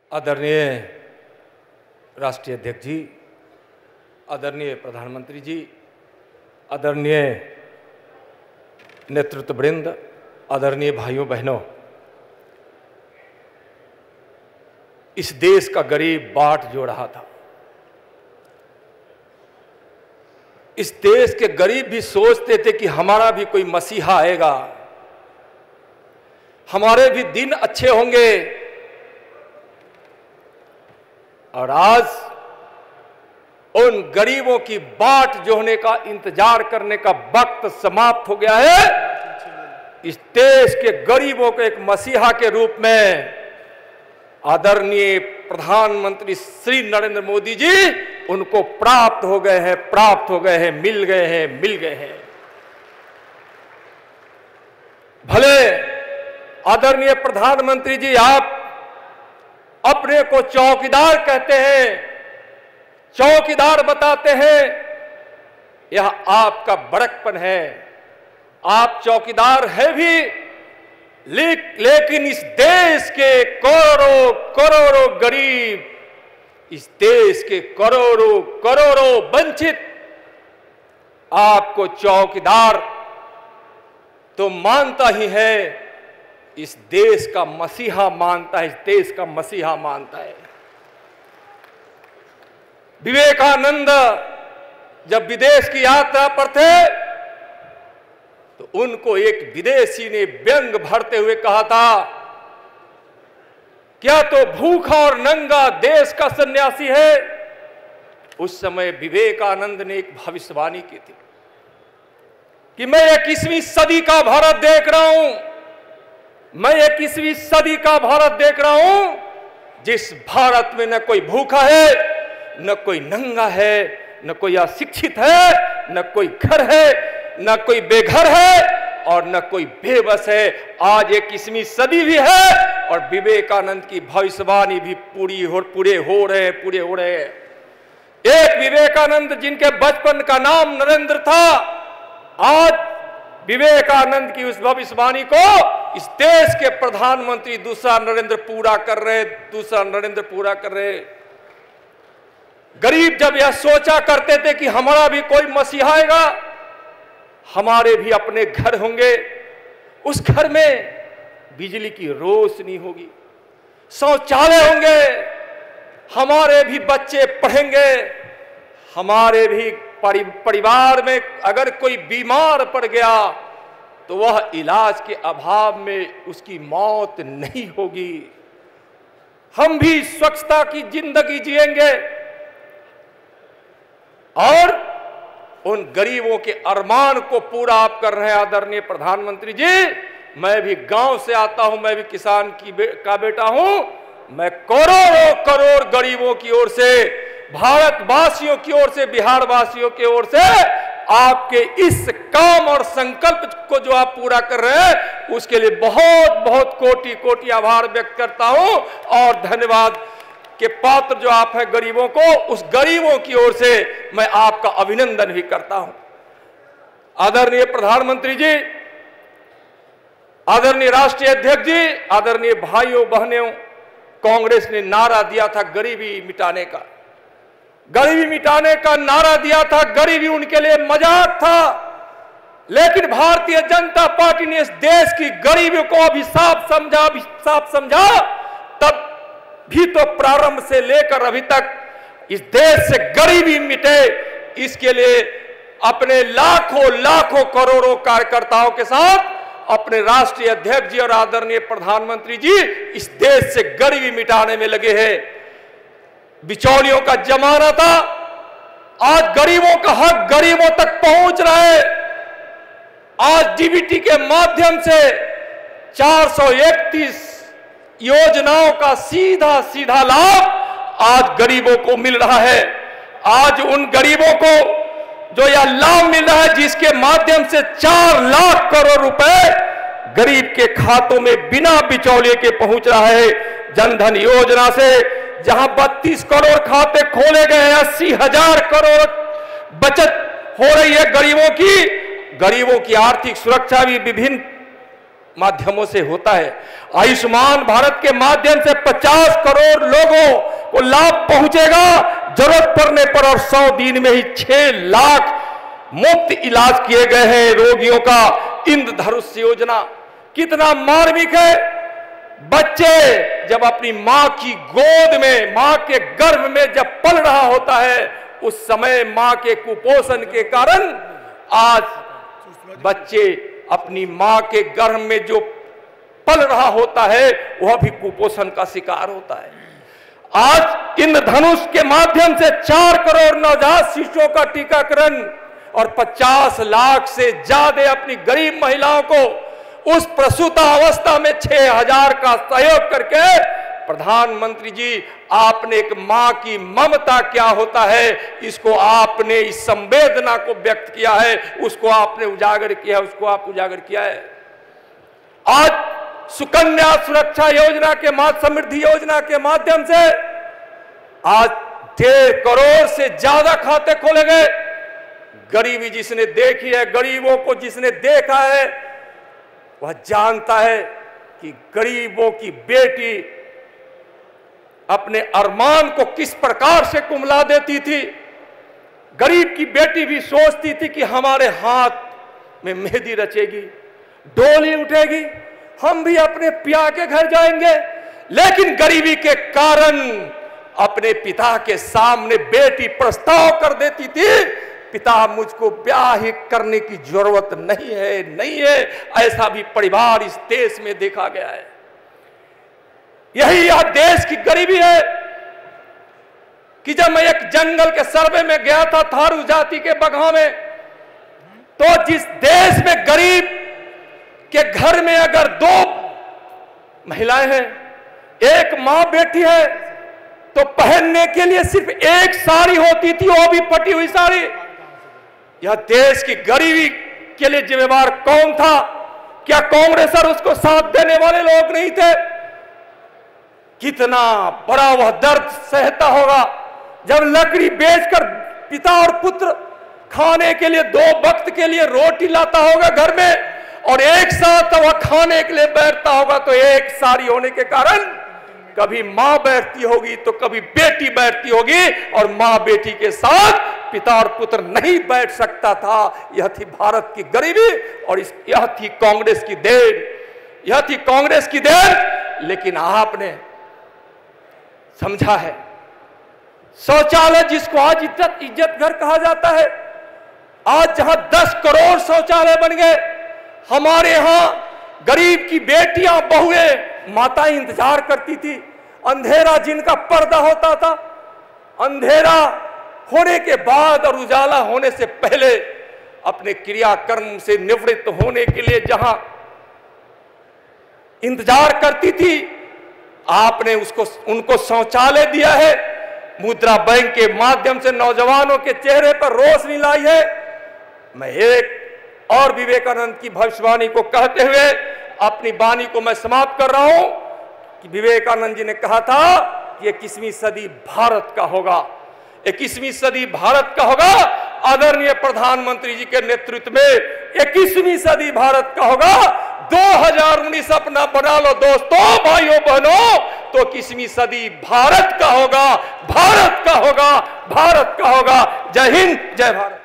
आदरणीय राष्ट्रीय अध्यक्ष जी, आदरणीय प्रधानमंत्री जी, आदरणीय नेतृत्ववृंद, आदरणीय भाइयों बहनों, इस देश का गरीब बाट जो रहा था, इस देश के गरीब भी सोचते थे कि हमारा भी कोई मसीहा आएगा, हमारे भी दिन अच्छे होंगे। और आज उन गरीबों की बाट जोहने का इंतजार करने का वक्त समाप्त हो गया है। इस देश के गरीबों को एक मसीहा के रूप में आदरणीय प्रधानमंत्री श्री नरेंद्र मोदी जी उनको प्राप्त हो गए हैं, मिल गए हैं। भले आदरणीय प्रधानमंत्री जी, आप अपने को चौकीदार कहते हैं, चौकीदार बताते हैं, यह आपका बड़कपन है। आप चौकीदार है भी, लेकिन इस देश के करोड़ों करोड़ों गरीब, इस देश के करोड़ों करोड़ों वंचित आपको चौकीदार तो मानता ही है, इस देश का मसीहा मानता है, इस देश का मसीहा मानता है। विवेकानंद जब विदेश की यात्रा पर थे तो उनको एक विदेशी ने व्यंग भरते हुए कहा था, क्या तो भूखा और नंगा देश का सन्यासी है। उस समय विवेकानंद ने एक भविष्यवाणी की थी कि मैं 21वीं सदी का भारत देख रहा हूं, मैं 21वीं सदी का भारत देख रहा हूं, जिस भारत में न कोई भूखा है, न कोई नंगा है, न कोई अशिक्षित है, न कोई घर है, न कोई बेघर है और न कोई बेबस है। आज 21वीं सदी भी है और विवेकानंद की भविष्यवाणी भी पूरे हो रहे हैं। एक विवेकानंद जिनके बचपन का नाम नरेंद्र था, आज विवेकानंद की उस भविष्यवाणी को इस देश के प्रधानमंत्री दूसरा नरेंद्र पूरा कर रहे। गरीब जब यह सोचा करते थे कि हमारा भी कोई मसीहा आएगा, हमारे भी अपने घर होंगे, उस घर में बिजली की रोशनी होगी, शौचालय होंगे, हमारे भी बच्चे पढ़ेंगे, हमारे भी परिवार में अगर कोई बीमार पड़ गया तो वह इलाज के अभाव में उसकी मौत नहीं होगी, हम भी स्वच्छता की जिंदगी जिएंगे। और उन गरीबों के अरमान को पूरा आप कर रहे हैं आदरणीय प्रधानमंत्री जी। मैं भी गांव से आता हूं, मैं भी किसान का बेटा हूं। मैं करोड़ों करोड़ गरीबों की ओर से, भारतवासियों की ओर से, बिहार वासियों की ओर से आपके इस काम और संकल्प को जो आप पूरा कर रहे हैं, उसके लिए बहुत बहुत कोटि कोटि आभार व्यक्त करता हूं और धन्यवाद के पात्र जो आप हैं गरीबों को, उस गरीबों की ओर से मैं आपका अभिनंदन भी करता हूं। आदरणीय प्रधानमंत्री जी, आदरणीय राष्ट्रीय अध्यक्ष जी, आदरणीय भाइयों बहनों, कांग्रेस ने नारा दिया था गरीबी मिटाने का, गरीबी मिटाने का नारा दिया था। गरीबी उनके लिए मजाक था, लेकिन भारतीय जनता पार्टी ने इस देश की गरीबी को अभिशाप समझा। तब भी तो प्रारंभ से लेकर अभी तक इस देश से गरीबी मिटे, इसके लिए अपने लाखों करोड़ों कार्यकर्ताओं के साथ अपने राष्ट्रीय अध्यक्ष जी और आदरणीय प्रधानमंत्री जी इस देश से गरीबी मिटाने में लगे हैं। बिचौलियों का जमाना था, आज गरीबों का हक गरीबों तक पहुंच रहा है। आज डीबीटी के माध्यम से 431 योजनाओं का सीधा लाभ आज गरीबों को मिल रहा है। आज उन गरीबों को जो यह लाभ मिल रहा है, जिसके माध्यम से 4 लाख करोड़ रुपए गरीब के खातों में बिना बिचौलिए के पहुंच रहा है। जनधन योजना से जहां 32 करोड़ खाते खोले गए हैं, 80,000 करोड़ बचत हो रही है गरीबों की आर्थिक सुरक्षा भी विभिन्न माध्यमों से होता है। आयुष्मान भारत के माध्यम से 50 करोड़ लोगों को लाभ पहुंचेगा, जरूरत पड़ने पर, और 100 दिन में ही 6 लाख मुफ्त इलाज किए गए हैं रोगियों का। इंद्रधनुष योजना कितना मार्मिक है। बच्चे जब अपनी मां की गोद में, मां के गर्भ में जब पल रहा होता है, उस समय मां के कुपोषण के कारण आज बच्चे अपनी मां के गर्भ में जो पल रहा होता है वह भी कुपोषण का शिकार होता है। आज इंद्रधनुष के माध्यम से 4 करोड़ नवजात शिशुओं का टीकाकरण और 50 लाख से ज्यादा अपनी गरीब महिलाओं को उस प्रसूता अवस्था में 6000 का सहयोग करके, प्रधानमंत्री जी आपने एक मां की ममता क्या होता है इसको आपने, इस संवेदना को व्यक्त किया है, उसको आपने उजागर किया, उसको आप उजागर किया है। आज सुकन्या सुरक्षा योजना के समृद्धि योजना के माध्यम से आज 1.5 करोड़ से ज्यादा खाते खोले गए। गरीबी जिसने देखी है, गरीबों को जिसने देखा है, वह जानता है कि गरीबों की बेटी अपने अरमान को किस प्रकार से कुम्हला देती थी। गरीब की बेटी भी सोचती थी कि हमारे हाथ में मेहंदी रचेगी, डोली उठेगी, हम भी अपने पिया के घर जाएंगे। लेकिन गरीबी के कारण अपने पिता के सामने बेटी प्रस्ताव कर देती थी, पिता मुझको ब्याह ही करने की जरूरत नहीं है। ऐसा भी परिवार इस देश में देखा गया है। यही यह देश की गरीबी है कि जब मैं एक जंगल के सर्वे में गया था थारू जाति के बगहा में, तो जिस देश में गरीब के घर में अगर 2 महिलाएं हैं, एक मां बेटी है, तो पहनने के लिए सिर्फ एक साड़ी होती थी, वो भी फटी हुई साड़ी। यह देश की गरीबी के लिए जिम्मेवार कौन था? क्या कांग्रेस और उसको साथ देने वाले लोग नहीं थे? कितना बड़ा वह दर्द सहता होगा जब लकड़ी बेचकर पिता और पुत्र खाने के लिए 2 वक्त के लिए रोटी लाता होगा घर में, और एक साथ वह खाने के लिए बैठता होगा, तो एक साड़ी होने के कारण कभी मां बैठती होगी तो कभी बेटी बैठती होगी, और मां बेटी के साथ पिता और पुत्र नहीं बैठ सकता था। यह थी भारत की गरीबी, और यह थी कांग्रेस की देन, यह थी कांग्रेस की देन। लेकिन आपने समझा है, शौचालय जिसको आज इज्जत घर कहा जाता है, आज जहां 10 करोड़ शौचालय बन गए, हमारे यहां गरीब की बेटियां, बहुएं, माताएं इंतजार करती थी। अंधेरा जिनका पर्दा होता था, अंधेरा होने के बाद और उजाला होने से पहले अपने क्रियाकर्म से निवृत्त होने के लिए जहां इंतजार करती थी, आपने उनको शौचालय दिया है। मुद्रा बैंक के माध्यम से नौजवानों के चेहरे पर रोशनी लाई है। मैं एक और विवेकानंद की भविष्यवाणी को कहते हुए अपनी वाणी को मैं समाप्त कर रहा हूं कि विवेकानंद जी ने कहा था कि 21वीं सदी भारत का होगा, 21वीं सदी भारत का होगा। आदरणीय प्रधानमंत्री जी के नेतृत्व में 21वीं सदी भारत का होगा। 2019 अपना बना लो दोस्तों, भाइयों बहनों, तो 21वीं सदी भारत का होगा, भारत का होगा, भारत का होगा। जय हिंद, जय भारत।